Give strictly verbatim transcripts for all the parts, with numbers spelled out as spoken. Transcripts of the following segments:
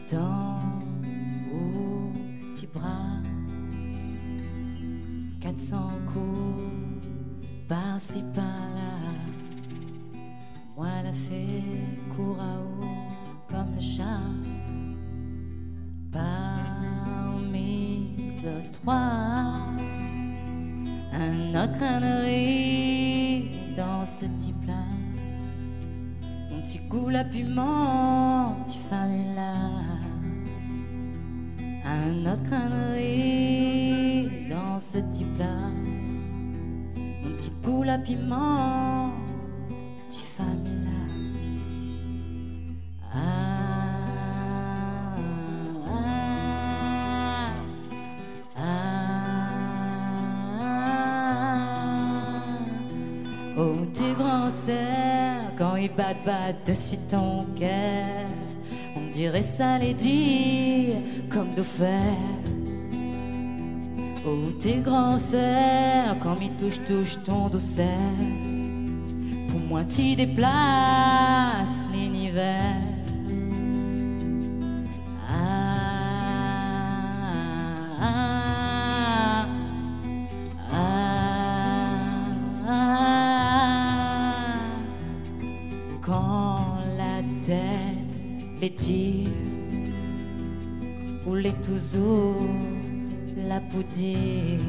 Dans aux petits bras, quatre cents coups par-ci par-là. Moi la fée court à eau comme le chat. Parmi eux trois, un autre crânerie dans ce type-là. Mon petit goût la piment, petit famille-là. Un autre crânerie dans ce type-là. Mon petit goût la piment, petit famille-là. Ah, ah, ah, ah. Oh, tes grands cerfs, quand ils battent, battent dessus ton cœur, on dirait ça les dire comme de fer. Oh, tes grands cerfs, quand ils touchent, touchent ton douceur, pour moi tu déplaces l'univers. Ah, ah, ah, ah. Quand la tête les tire ou les toujours la poudre,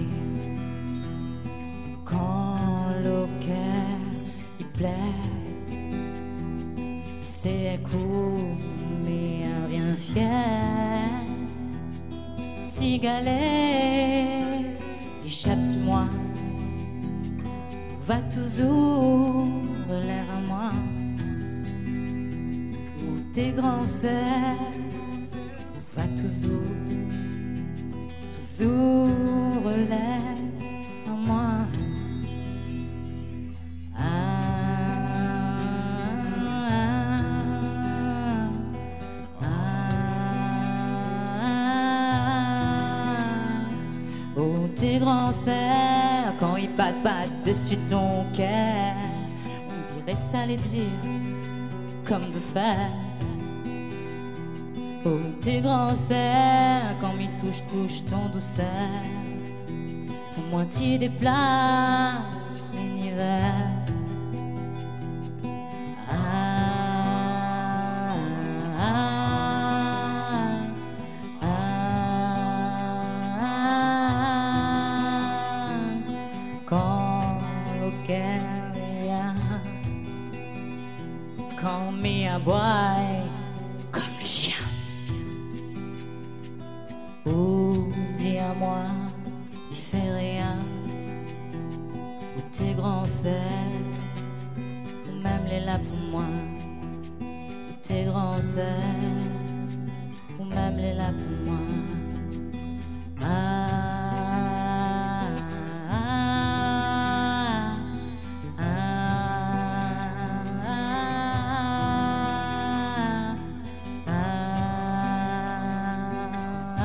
quand le cœur il plaît, c'est un coup mais un rien fier. Si galère échappe si moi, va toujours l'air à moi. Où tes grands sœurs, va toujours, toujours l'air à moi. Ah, ah, ah. Oh, tes grands sœurs, quand ils battent, battent dessus ton cœur, on dirait ça les dire comme de fer. Oh, tes grands sœurs, quand ils touchent, touchent ton douceur, pour moi tu déplaces l'univers. Ah, ah, ah, ah. Quand le cœur vient, quand m'y aboie comme le chien. Oh, dis à moi, il fait rien. Ou tes grands sœurs, ou même les là pour moi. Ou tes grands sœurs, ou même les là pour moi. Ah, ah, ah, ah, ah, ah.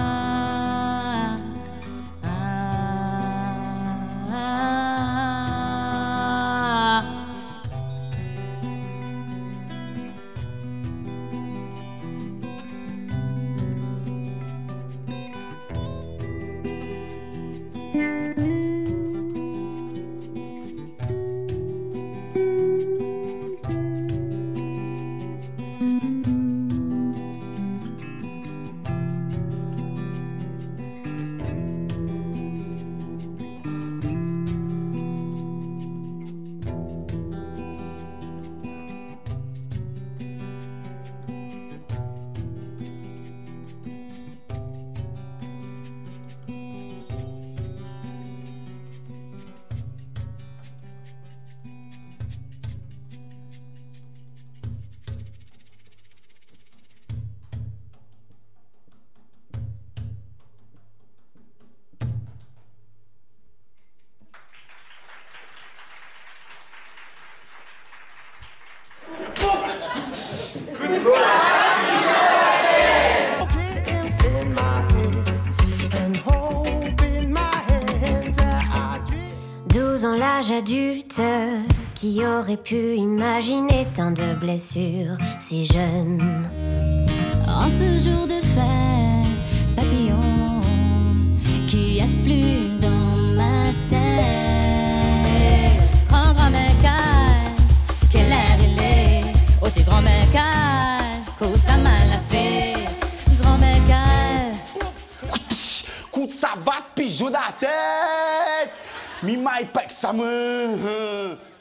L'âge adulte, qui aurait pu imaginer tant de blessures si jeunes? En ce jour de fête, papillon qui afflue dans ma tête. Grand grand mécal, quelle heure il est? Oh t'es grand mécal, que ça m'a la fait. Grand mécal. Coup de savate, pigeon dans la tête. Mi mai pek sa main.